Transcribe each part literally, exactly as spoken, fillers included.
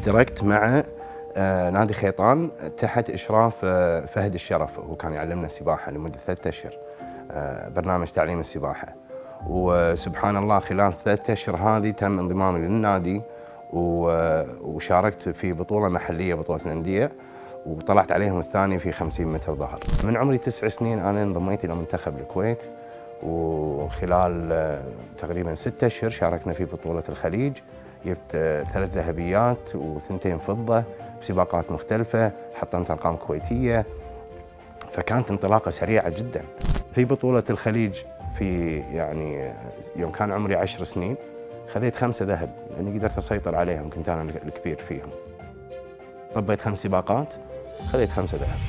اشتركت مع نادي خيطان تحت إشراف فهد الشرف، وهو كان يعلمنا سباحة لمدة ثلاثة أشهر، برنامج تعليم السباحة. وسبحان الله خلال ثلاثة أشهر هذه تم انضمامي للنادي، وشاركت في بطولة محلية، بطولة الأندية، وطلعت عليهم الثاني في خمسين متر ظهر. من عمري تسع سنين أنا انضميت إلى منتخب الكويت، وخلال تقريبا ستة أشهر شاركنا في بطولة الخليج، جبت ثلاث ذهبيات وثنتين فضة بسباقات مختلفة، حطمت أرقام كويتية، فكانت انطلاقة سريعة جدا. في بطولة الخليج في يعني يوم كان عمري عشر سنين خذيت خمسة ذهب، لأني قدرت أسيطر عليهم، كنت أنا الكبير فيهم. طبيت خمس سباقات خذيت خمسة ذهب.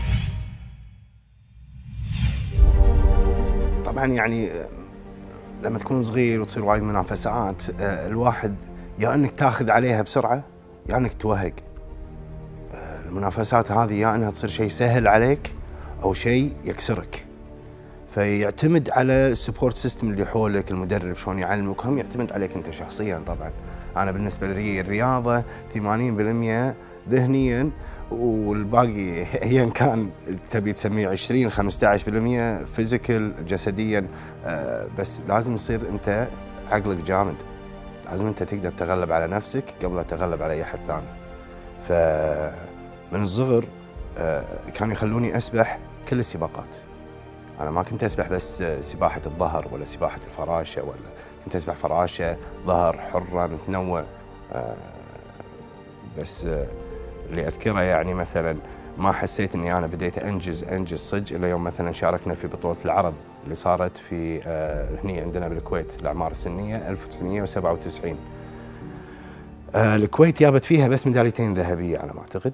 طبعا يعني لما تكون صغير وتصير وايد منافسات، الواحد يا انك تاخذ عليها بسرعه يا انك توهق. المنافسات هذه يا انها تصير شيء سهل عليك او شيء يكسرك، فيعتمد على السبورت سيستم اللي حولك، المدرب شلون يعلمك، هم يعتمد عليك انت شخصيا. طبعا انا بالنسبه لي الرياضه ثمانين بالمئة ذهنيا، والباقي ايا كان تبي تسميه عشرين خمسة عشر بالمئة فيزيكال جسديا، بس لازم يصير انت عقلك جامد، لازم انت تقدر تتغلب على نفسك قبل لا تتغلب على اي احد ثاني. فمن الصغر كانوا يخلوني اسبح كل السباقات. انا ما كنت اسبح بس سباحه الظهر ولا سباحه الفراشه، ولا كنت اسبح فراشه، ظهر، حره، متنوع. بس اللي اذكره يعني مثلا ما حسيت اني انا بديت انجز انجز صدق الا يوم مثلا شاركنا في بطوله العرب اللي صارت في هني عندنا بالكويت، الاعمار السنيه ألف وتسعمئة وسبعة وتسعين. الكويت جابت فيها بس ميداليتين ذهبيه على ما اعتقد،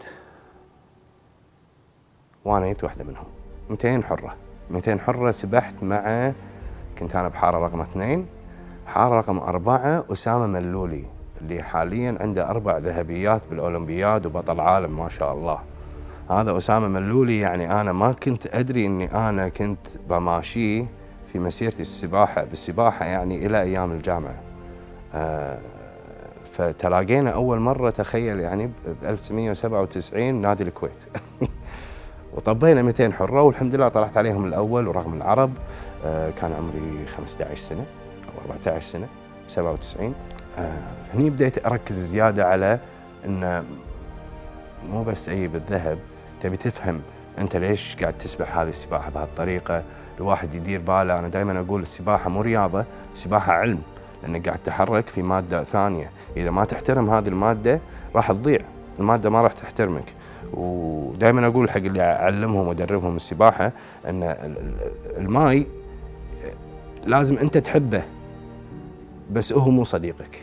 وانا جبت واحده منهم. مئتين حره، مئتين حره سبحت مع، كنت انا بحاره رقم اثنين، حاره رقم اربعه اسامه ملولي اللي حاليا عنده اربع ذهبيات بالاولمبياد وبطل عالم ما شاء الله. هذا اسامه ملولي، يعني انا ما كنت ادري اني انا كنت بماشيه في مسيرتي السباحه بالسباحه يعني الى ايام الجامعه. آه فتلاقينا اول مره تخيل يعني ب ألف وتسعمئة وسبعة وتسعين نادي الكويت. وطبينا مئتين حره والحمد لله طلعت عليهم الاول، ورغم العرب آه كان عمري خمسة عشر سنه او أربعة عشر سنه ب سبعة وتسعين. آه هني بديت اركز زياده على انه مو بس اجيب الذهب، تبي تفهم انت ليش قاعد تسبح هذه السباحه بهالطريقه. الواحد يدير باله، انا دائما اقول السباحه مو رياضه، السباحه علم، لانك قاعد تحرك في ماده ثانيه، اذا ما تحترم هذه الماده راح تضيع، الماده ما راح تحترمك. ودائما اقول حق اللي اعلمهم وادربهم السباحه ان الماي لازم انت تحبه بس هو مو صديقك،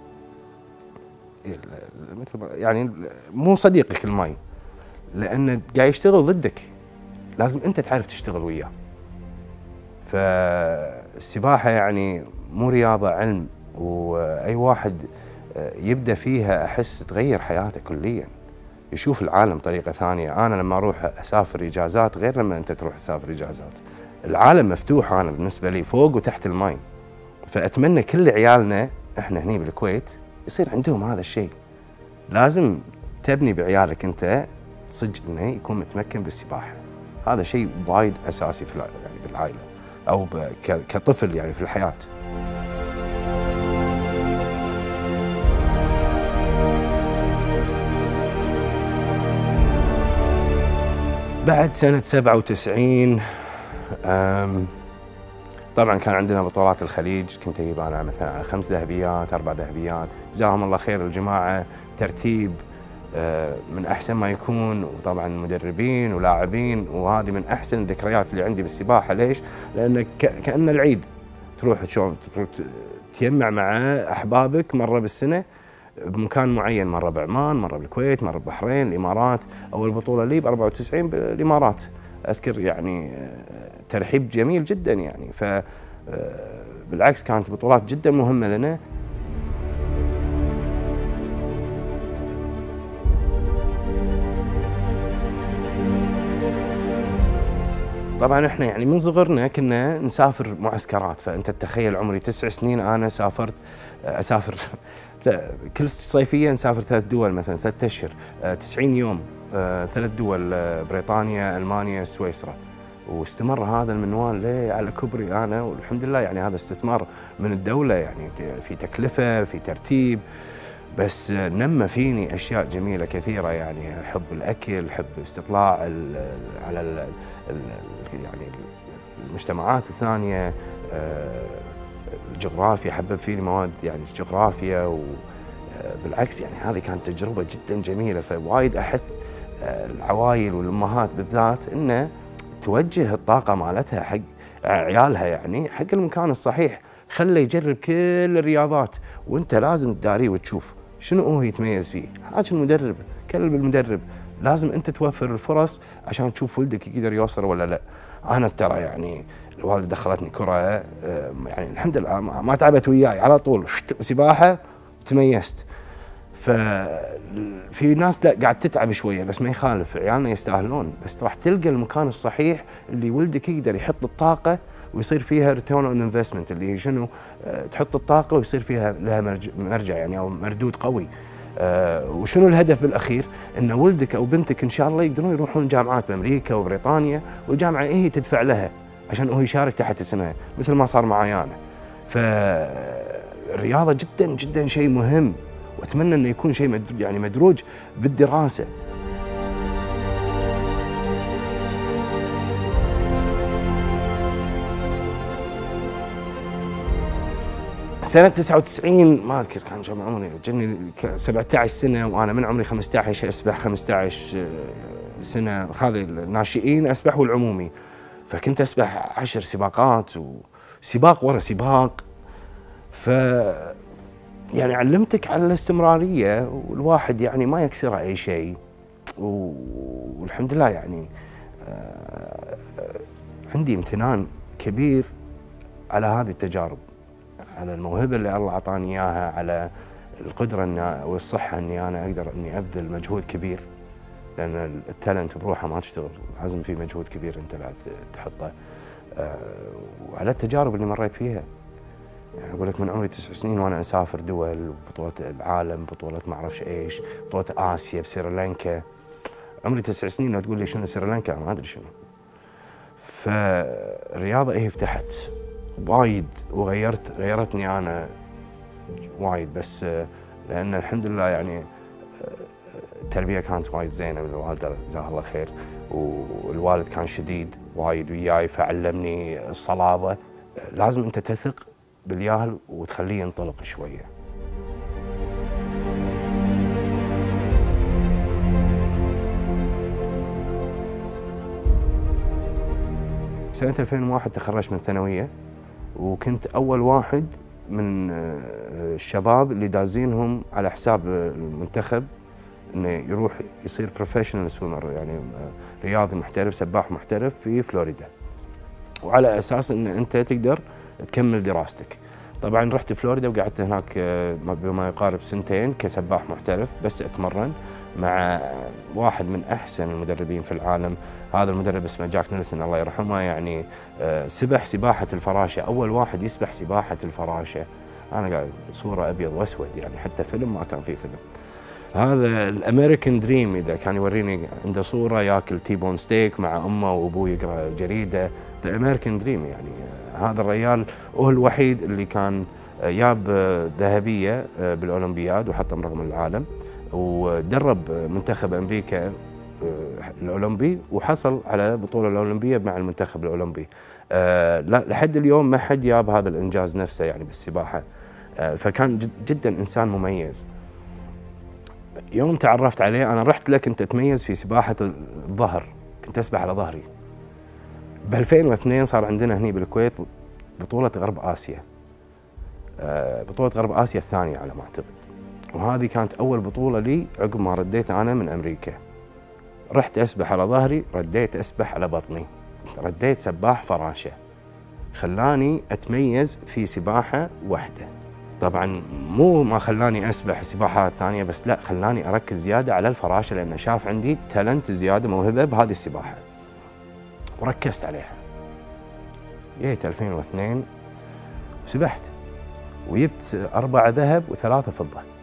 يعني مو صديقك الماي، لأنه قاعد يشتغل ضدك، لازم أنت تعرف تشتغل وياه. فالسباحة يعني مو رياضة، علم، وأي واحد يبدأ فيها أحس تغير حياته كليا، يشوف العالم طريقة ثانية. أنا لما أروح أسافر إجازات غير لما أنت تروح تسافر إجازات، العالم مفتوح أنا بالنسبة لي فوق وتحت الماي. فأتمنى كل عيالنا إحنا هني بالكويت يصير عندهم هذا الشيء. لازم تبني بعيالك أنت صدق انه يكون متمكن بالسباحه، هذا شيء وايد اساسي في يعني بالعائله او كطفل يعني في الحياه. بعد سنه سبعة وتسعين طبعا كان عندنا بطولات الخليج، كنت اجيب انا مثلا على خمس ذهبيات اربع ذهبيات، جزاهم الله خير الجماعه، ترتيب من أحسن ما يكون، وطبعا مدربين ولاعبين، وهذه من أحسن الذكريات اللي عندي بالسباحة. ليش؟ لأن كأن العيد، تروح شلون تجمع مع أحبابك مرة بالسنة بمكان معين، مرة بعمان، مرة بالكويت، مرة بالبحرين، الإمارات. أول بطولة لي ب أربعة وتسعين بالإمارات أذكر، يعني ترحيب جميل جدا يعني. ف بالعكس كانت بطولات جدا مهمة لنا. طبعا احنا يعني من صغرنا كنا نسافر معسكرات، فانت تتخيل عمري تسع سنين انا سافرت اسافر لا كل صيفيه نسافر ثلاث دول مثلا ثلاث اشهر، آه تسعين يوم، آه ثلاث دول، آه بريطانيا، المانيا، سويسرا. واستمر هذا المنوال ليه على كبري انا، والحمد لله يعني هذا استثمار من الدوله، يعني في تكلفه، في ترتيب، بس نمى فيني اشياء جميله كثيره، يعني حب الاكل، حب استطلاع ال على ال ال يعني المجتمعات الثانيه، الجغرافيا، حبب فيني مواد يعني جغرافيا، وبالعكس يعني هذه كانت تجربه جدا جميله. فوايد احث العوائل والامهات بالذات انه توجه الطاقه مالتها حق عيالها، يعني حق المكان الصحيح، خله يجرب كل الرياضات، وانت لازم تداريه وتشوف شنو هو يتميز فيه. حاج المدرب، كلب المدرب، لازم انت توفر الفرص عشان تشوف ولدك يقدر يوصل ولا لا. انا ترى يعني الوالده دخلتني كره، يعني الحمد لله ما تعبت وياي، على طول سباحه وتميزت. ففي ناس لا قاعد تتعب شويه، بس ما يخالف، عيالنا يستاهلون، بس راح تلقى المكان الصحيح اللي ولدك يقدر يحط الطاقه ويصير فيها ريتيرن اون انفستمنت، اللي هي شنو؟ أه تحط الطاقه ويصير فيها لها مرجع يعني او مردود قوي. أه وشنو الهدف بالاخير؟ ان ولدك او بنتك ان شاء الله يقدرون يروحون جامعات بامريكا وبريطانيا، والجامعه إيه هي تدفع لها عشان هو يشارك تحت اسمها، مثل ما صار معي انا. فالرياضه جدا جدا شيء مهم، واتمنى انه يكون شيء يعني مدروج بالدراسه. سنة تسعة وتسعين ما اذكر كان كم عمري، جني سبعة عشر سنة، وانا من عمري خمسة عشر اسبح، خمسة عشر سنة هذه الناشئين اسبح والعمومي. فكنت اسبح عشر سباقات وسباق ورا سباق. ف يعني علمتك على الاستمرارية، والواحد يعني ما يكسره اي شيء، والحمد لله يعني عندي امتنان كبير على هذه التجارب، على الموهبة اللي الله أعطاني إياها، على القدرة إن والصحة إني أنا أقدر إني أبذل مجهود كبير، لأن التالنت بروحه ما تشتغل، لازم في مجهود كبير أنت بعد تحطه، وعلى التجارب اللي مريت فيها. يعني أقول لك من عمري تسع سنين وأنا أسافر دول، بطولة العالم، بطولة ما أعرفش إيش، بطولة آسيا بسريلانكا. عمري تسع سنين لو تقول لي شنو سريلانكا ما أدري شنو. فالرياضة إيه فتحت وايد وغيرت غيرتني انا وايد، بس لان الحمد لله يعني التربيه كانت وايد زينه من الوالده جزاها الله خير، والوالد كان شديد وايد وياي، فعلمني الصلابه. لازم انت تثق بالياهل وتخليه ينطلق شويه. سنه ألفين وواحد تخرجت من الثانويه، وكنت أول واحد من الشباب اللي دازينهم على حساب المنتخب إنه يروح يصير بروفيشنال سويمر، يعني رياضي محترف، سباح محترف في فلوريدا، وعلى أساس إن أنت تقدر تكمل دراستك. طبعاً رحت فلوريدا وقعدت هناك بما يقارب سنتين كسباح محترف، بس أتمرن مع واحد من أحسن المدربين في العالم. هذا المدرب اسمه جاك نيلسون الله يرحمه، يعني سبح سباحة الفراشة، أول واحد يسبح سباحة الفراشة. أنا قاعد صورة أبيض وأسود، يعني حتى فيلم ما كان في فيلم. هذا الأمريكان دريم، إذا كان يوريني عنده صورة ياكل تيبون ستيك مع أمه وأبوه يقرأ جريدة، ذا أمريكان دريم. يعني هذا الرجال هو الوحيد اللي كان جاب ذهبية بالأولمبياد وحطم رقم العالم، ودرب منتخب أمريكا الأولمبي، وحصل على بطولة الأولمبية مع المنتخب الأولمبي. أه لحد اليوم ما حد جاب هذا الإنجاز نفسه يعني بالسباحة. أه فكان جد جدا إنسان مميز. يوم تعرفت عليه أنا رحت له، كنت أتميز في سباحة الظهر، كنت أسبح على ظهري. ب ألفين واثنين صار عندنا هني بالكويت بطولة غرب آسيا، أه بطولة غرب آسيا الثانية على ما أعتقد، وهذه كانت أول بطولة لي عقب ما رديت أنا من أمريكا. رحت أسبح على ظهري، رديت أسبح على بطني، رديت سباح فراشة، خلاني أتميز في سباحة واحدة. طبعا مو ما خلاني أسبح سباحات ثانية بس، لا، خلاني أركز زيادة على الفراشة، لأنه شاف عندي تالنت زيادة، موهبة بهذه السباحة، وركزت عليها. جيت ألفين واثنين وسبحت، وجبت أربعة ذهب وثلاثة فضة.